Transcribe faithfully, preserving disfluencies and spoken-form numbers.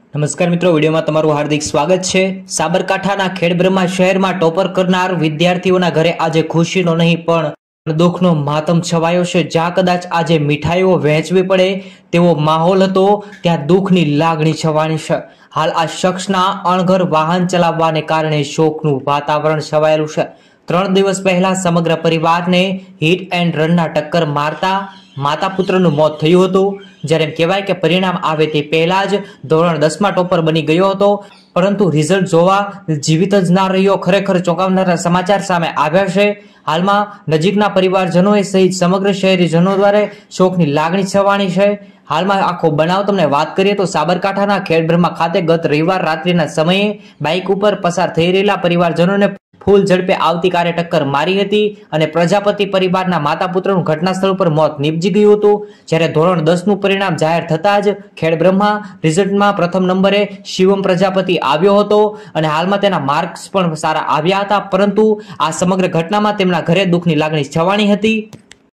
નમસ્કાર મિત્રો, વિડીયોમાં તમારું હાર્દિક સ્વાગત છે। સાબરકાંઠાના ખેડબ્રહ્મા શહેરમાં ટોપર કરનાર વિદ્યાર્થીઓના ઘરે આજે ખુશીનો નહીં પણ દુઃખનો માતમ છવાયો છે। જ્યાં કદાચ આજે મીઠાઈઓ વહેંચવી પડે તેવો માહોલ હતો, ત્યાં દુઃખની લાગણી છવાણી છે। હાલ આ શખ્સના અણઘર વાહન ચલાવવાને કારણે શોકનું વાતાવરણ છવાયેલું છે। ત્રણ દિવસ પહેલા સમગ્ર પરિવારને હિટ એન્ડ રનના ટક્કર મારતા માતા પુત્રનું મોત થયું હતું। જ્યારે એમ કહેવાય કે પરિણામ આવે તે પહેલા જ ધોરણ દસમાં ટોપર બની ગયો હતો, પરંતુ રિઝલ્ટ જોવા જીવિત જ ના રહ્યો। ખરેખર ચોંકાવનારા સમાચાર સામે આવ્યા છે। હાલમાં નજીકના પરિવારજનોએ સહિત સમગ્ર શહેરીજનો દ્વારા શોકની લાગણી છવાણી છે। હાલમાં આખો બનાવ તમને વાત કરીએ તો સાબરકાંઠાના ખેડબ્રહ્મા ખાતે ગત રવિવાર રાત્રિના સમયે બાઇક ઉપર પસાર થઈ રહેલા પરિવારજનોને ફૂલ ઝડપે આવતી કારે ટક્કર મારી હતી અને પ્રજાપતિ પરિવારના માતા પુત્રનું ઘટના સ્થળ પર મોત નીપજી ગયું હતું। જ્યારે ધોરણ દસ નું પરિણામ જાહેર થતાં જ ખેડબ્રહ્મા રિઝલ્ટમાં પ્રથમ નંબરે શિવમ પ્રજાપતિ આવ્યો હતો અને હાલમાં તેના માર્ક્સ પણ સારા આવ્યા હતા, પરંતુ આ સમગ્ર ઘટનામાં તેમના ઘરે દુઃખની લાગણી છવાણી હતી।